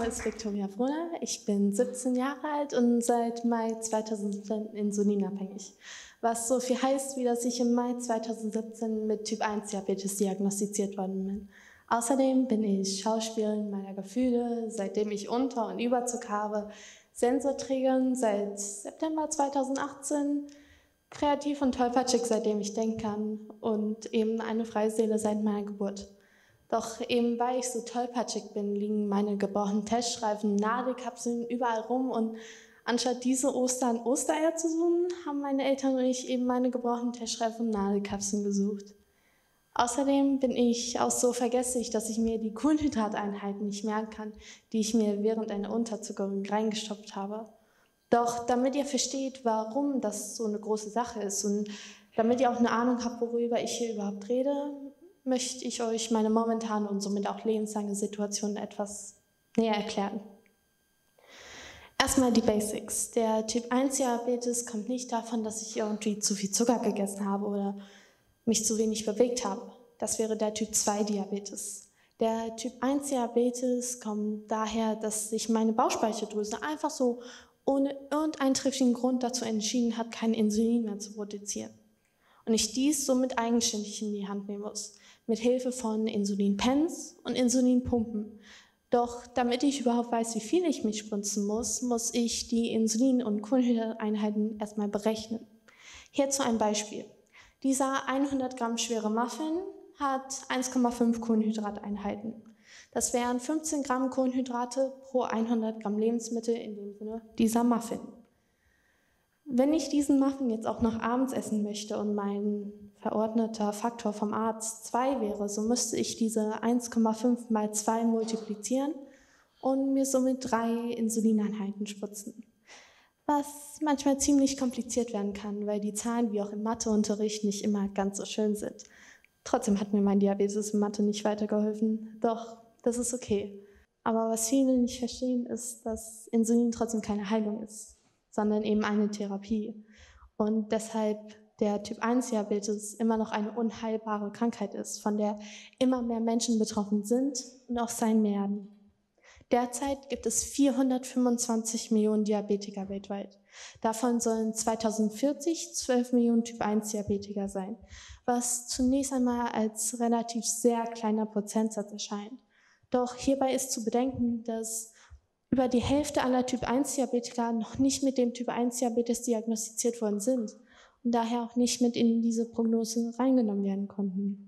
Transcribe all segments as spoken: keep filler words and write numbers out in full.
ist Viktoria Brunner, ich bin siebzehn Jahre alt und seit Mai zweitausendsiebzehn insulinabhängig. Was so viel heißt, wie dass ich im Mai zweitausendsiebzehn mit Typ eins Diabetes diagnostiziert worden bin. Außerdem bin ich Schauspielerin meiner Gefühle, seitdem ich Unter- und Überzucker habe, Sensorträgerin seit September zweitausendachtzehn, kreativ und tollpatschig, seitdem ich denken kann und eben eine freie Seele seit meiner Geburt. Doch eben weil ich so tollpatschig bin, liegen meine gebrochenen Teststreifen, Nadelkapseln überall rum und anstatt diese Ostern Ostereier zu suchen, haben meine Eltern und ich eben meine gebrochenen Teststreifen und Nadelkapseln gesucht. Außerdem bin ich auch so vergesslich, dass ich mir die Kohlenhydrateinheiten nicht merken kann, die ich mir während einer Unterzuckerung reingestopft habe. Doch damit ihr versteht, warum das so eine große Sache ist und damit ihr auch eine Ahnung habt, worüber ich hier überhaupt rede, möchte ich euch meine momentane und somit auch lebenslange Situation etwas näher erklären. Erstmal die Basics. Der Typ eins Diabetes kommt nicht davon, dass ich irgendwie zu viel Zucker gegessen habe oder mich zu wenig bewegt habe. Das wäre der Typ zwei Diabetes. Der Typ eins Diabetes kommt daher, dass sich meine Bauchspeicheldrüse einfach so ohne irgendeinen triftigen Grund dazu entschieden hat, kein Insulin mehr zu produzieren. Und ich dies somit eigenständig in die Hand nehmen muss, mit Hilfe von Insulinpens und Insulinpumpen. Doch damit ich überhaupt weiß, wie viel ich mich spritzen muss, muss ich die Insulin- und Kohlenhydrateinheiten erstmal berechnen. Hierzu ein Beispiel. Dieser hundert Gramm schwere Muffin hat eins Komma fünf Kohlenhydrateinheiten. Das wären fünfzehn Gramm Kohlenhydrate pro hundert Gramm Lebensmittel, in dem Sinne dieser Muffin. Wenn ich diesen Muffin jetzt auch noch abends essen möchte und mein verordneter Faktor vom Arzt zwei wäre, so müsste ich diese eins Komma fünf mal zwei multiplizieren und mir somit drei Insulineinheiten spritzen. Was manchmal ziemlich kompliziert werden kann, weil die Zahlen wie auch im Matheunterricht nicht immer ganz so schön sind. Trotzdem hat mir mein Diabetes in Mathe nicht weitergeholfen, doch das ist okay. Aber was viele nicht verstehen, ist, dass Insulin trotzdem keine Heilung ist, sondern eben eine Therapie. Und deshalb der Typ eins Diabetes immer noch eine unheilbare Krankheit ist, von der immer mehr Menschen betroffen sind und auch sein werden. Derzeit gibt es vierhundertfünfundzwanzig Millionen Diabetiker weltweit. Davon sollen zweitausendvierzig zwölf Millionen Typ eins Diabetiker sein, was zunächst einmal als relativ sehr kleiner Prozentsatz erscheint. Doch hierbei ist zu bedenken, dass über die Hälfte aller Typ eins Diabetiker noch nicht mit dem Typ eins Diabetes diagnostiziert worden sind und daher auch nicht mit in diese Prognose reingenommen werden konnten.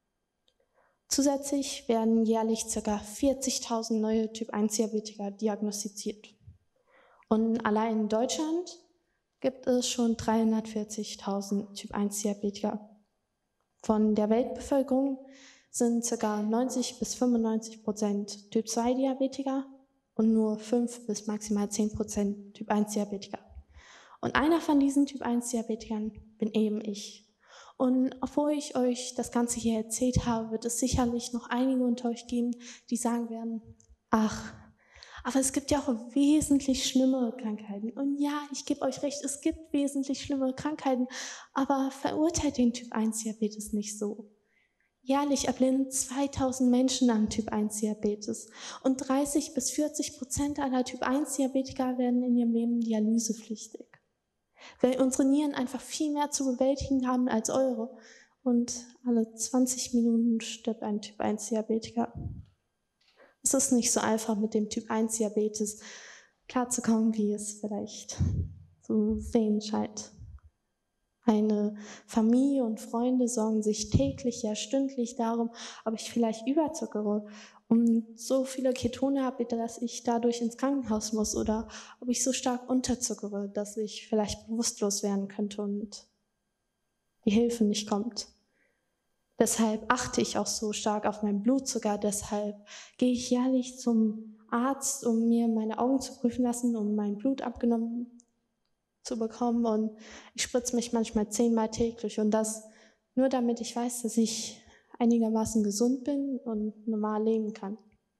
Zusätzlich werden jährlich ca. vierzigtausend neue Typ eins Diabetiker diagnostiziert. Und allein in Deutschland gibt es schon dreihundertvierzigtausend Typ eins Diabetiker. Von der Weltbevölkerung sind ca. neunzig bis fünfundneunzig Prozent Typ zwei Diabetiker und nur fünf bis maximal zehn Prozent Typ eins Diabetiker. Und einer von diesen Typ eins Diabetikern bin eben ich. Und obwohl ich euch das Ganze hier erzählt habe, wird es sicherlich noch einige unter euch geben, die sagen werden, ach, aber es gibt ja auch wesentlich schlimmere Krankheiten. Und ja, ich gebe euch recht, es gibt wesentlich schlimmere Krankheiten, aber verurteilt den Typ eins Diabetes nicht so. Jährlich erblinden zweitausend Menschen an Typ eins Diabetes und dreißig bis vierzig Prozent aller Typ eins Diabetiker werden in ihrem Leben dialysepflichtig. Weil unsere Nieren einfach viel mehr zu bewältigen haben als eure und alle zwanzig Minuten stirbt ein Typ eins Diabetiker. Es ist nicht so einfach, mit dem Typ eins Diabetes klarzukommen, wie es vielleicht zu sehen scheint. Meine Familie und Freunde sorgen sich täglich, ja stündlich darum, ob ich vielleicht überzuckere und so viele Ketone habe, dass ich dadurch ins Krankenhaus muss oder ob ich so stark unterzuckere, dass ich vielleicht bewusstlos werden könnte und die Hilfe nicht kommt. Deshalb achte ich auch so stark auf meinen Blutzucker, deshalb gehe ich jährlich zum Arzt, um mir meine Augen zu prüfen lassen, um mein Blut abgenommen zu bekommen und ich spritze mich manchmal zehnmal täglich und das nur damit ich weiß, dass ich einigermaßen gesund bin und normal leben kann.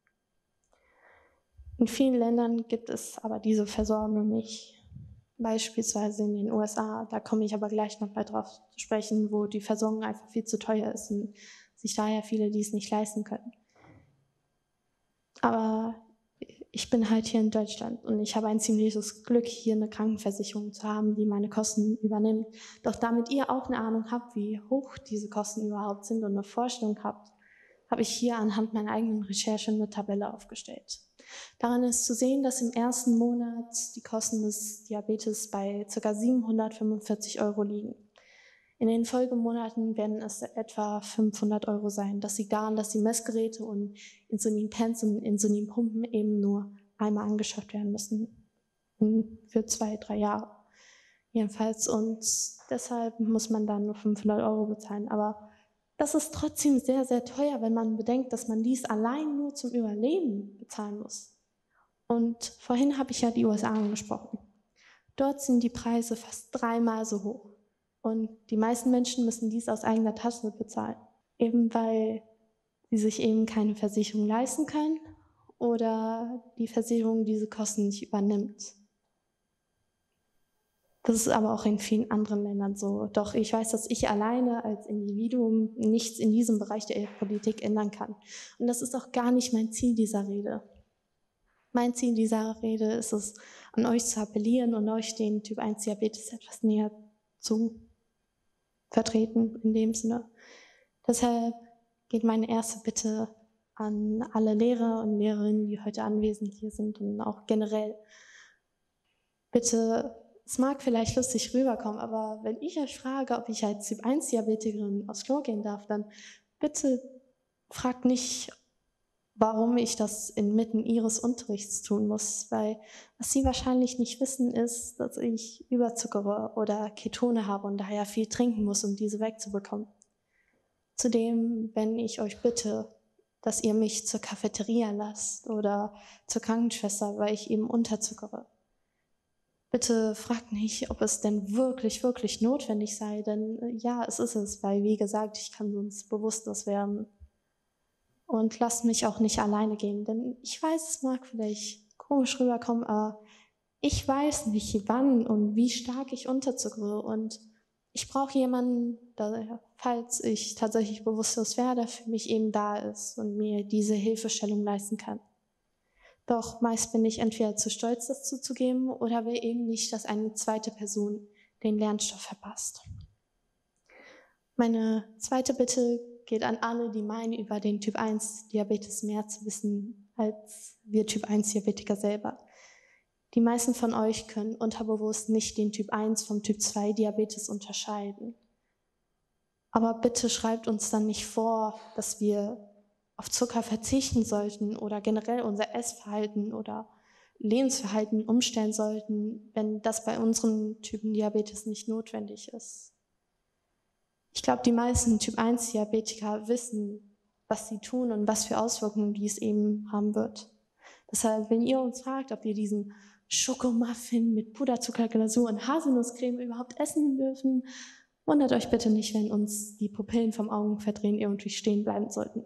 In vielen Ländern gibt es aber diese Versorgung nicht. Beispielsweise in den U S A, da komme ich aber gleich noch mal drauf zu sprechen, wo die Versorgung einfach viel zu teuer ist und sich daher viele dies nicht leisten können. Aber ich bin halt hier in Deutschland und ich habe ein ziemliches Glück, hier eine Krankenversicherung zu haben, die meine Kosten übernimmt. Doch damit ihr auch eine Ahnung habt, wie hoch diese Kosten überhaupt sind und eine Vorstellung habt, habe ich hier anhand meiner eigenen Recherche eine Tabelle aufgestellt. Daran ist zu sehen, dass im ersten Monat die Kosten des Diabetes bei ca. siebenhundertfünfundvierzig Euro liegen. In den Folgemonaten werden es etwa fünfhundert Euro sein. Das liegt daran, dass die Messgeräte und Insulinpens und Insulinpumpen eben nur einmal angeschafft werden müssen. Für zwei, drei Jahre jedenfalls. Und deshalb muss man dann nur fünfhundert Euro bezahlen. Aber das ist trotzdem sehr, sehr teuer, wenn man bedenkt, dass man dies allein nur zum Überleben bezahlen muss. Und vorhin habe ich ja die U S A angesprochen. Dort sind die Preise fast dreimal so hoch. Und die meisten Menschen müssen dies aus eigener Tasche bezahlen, eben weil sie sich eben keine Versicherung leisten können oder die Versicherung diese Kosten nicht übernimmt. Das ist aber auch in vielen anderen Ländern so. Doch ich weiß, dass ich alleine als Individuum nichts in diesem Bereich der Politik ändern kann. Und das ist auch gar nicht mein Ziel dieser Rede. Mein Ziel dieser Rede ist es, an euch zu appellieren und euch den Typ eins Diabetes etwas näher zu vertreten in dem Sinne. Deshalb geht meine erste Bitte an alle Lehrer und Lehrerinnen, die heute anwesend hier sind und auch generell. Bitte, es mag vielleicht lustig rüberkommen, aber wenn ich euch frage, ob ich als Typ eins Diabetikerin aufs Klo gehen darf, dann bitte fragt nicht, warum ich das inmitten ihres Unterrichts tun muss, weil was sie wahrscheinlich nicht wissen ist, dass ich Überzucker oder Ketone habe und daher viel trinken muss, um diese wegzubekommen. Zudem, wenn ich euch bitte, dass ihr mich zur Cafeteria lasst oder zur Krankenschwester, weil ich eben unterzuckere. Bitte fragt nicht, ob es denn wirklich, wirklich notwendig sei, denn ja, es ist es, weil wie gesagt, ich kann sonst bewusstlos werden. Und lasst mich auch nicht alleine gehen, denn ich weiß, es mag vielleicht komisch rüberkommen, aber ich weiß nicht, wann und wie stark ich unterzuckere und ich brauche jemanden, der, falls ich tatsächlich bewusstlos werde, für mich eben da ist und mir diese Hilfestellung leisten kann. Doch meist bin ich entweder zu stolz, das zuzugeben, oder will eben nicht, dass eine zweite Person den Lernstoff verpasst. Meine zweite Bitte geht an alle, die meinen, über den Typ eins Diabetes mehr zu wissen als wir Typ eins Diabetiker selber. Die meisten von euch können unterbewusst nicht den Typ eins vom Typ zwei Diabetes unterscheiden. Aber bitte schreibt uns dann nicht vor, dass wir auf Zucker verzichten sollten oder generell unser Essverhalten oder Lebensverhalten umstellen sollten, wenn das bei unseren Typen Diabetes nicht notwendig ist. Ich glaube, die meisten Typ eins Diabetiker wissen, was sie tun und was für Auswirkungen dies eben haben wird. Deshalb, wenn ihr uns fragt, ob wir diesen Schokomuffin mit Puderzuckerglasur und Haselnusscreme überhaupt essen dürfen, wundert euch bitte nicht, wenn uns die Pupillen vom Augenverdrehen irgendwie stehen bleiben sollten.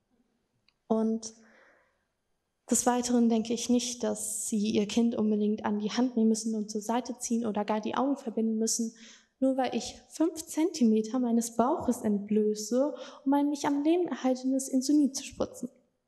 Und des Weiteren denke ich nicht, dass sie ihr Kind unbedingt an die Hand nehmen müssen und zur Seite ziehen oder gar die Augen verbinden müssen, nur weil ich fünf Zentimeter meines Bauches entblöße, um ein mich am Leben erhaltenes Insulin zu spritzen.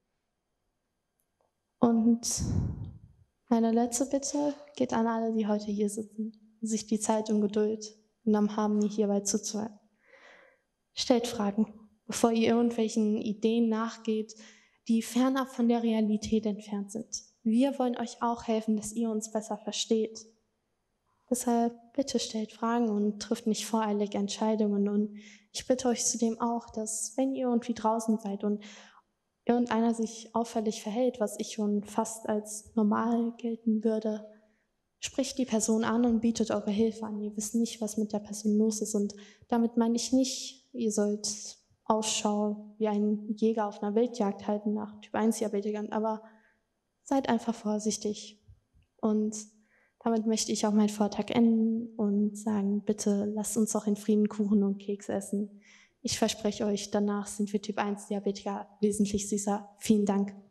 Und meine letzte Bitte geht an alle, die heute hier sitzen und sich die Zeit und Geduld genommen haben, mir hierbei zuzuhören. Stellt Fragen, bevor ihr irgendwelchen Ideen nachgeht, die fernab von der Realität entfernt sind. Wir wollen euch auch helfen, dass ihr uns besser versteht. Deshalb bitte stellt Fragen und trifft nicht voreilig Entscheidungen. Und ich bitte euch zudem auch, dass wenn ihr irgendwie draußen seid und irgendeiner sich auffällig verhält, was ich schon fast als normal gelten würde, spricht die Person an und bietet eure Hilfe an. Ihr wisst nicht, was mit der Person los ist. Und damit meine ich nicht, ihr sollt Ausschau wie ein Jäger auf einer Wildjagd halten nach Typ eins Diabetikern, aber seid einfach vorsichtig. Und damit möchte ich auch meinen Vortrag enden und sagen, bitte lasst uns auch in Frieden Kuchen und Keks essen. Ich verspreche euch, danach sind wir Typ eins Diabetiker wesentlich süßer. Vielen Dank.